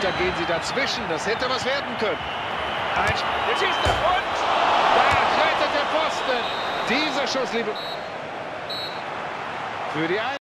Und da gehen sie dazwischen. Das hätte was werden können. Jetzt schießt er und da scheitert der Pfosten. Dieser Schuss, liebe... Für die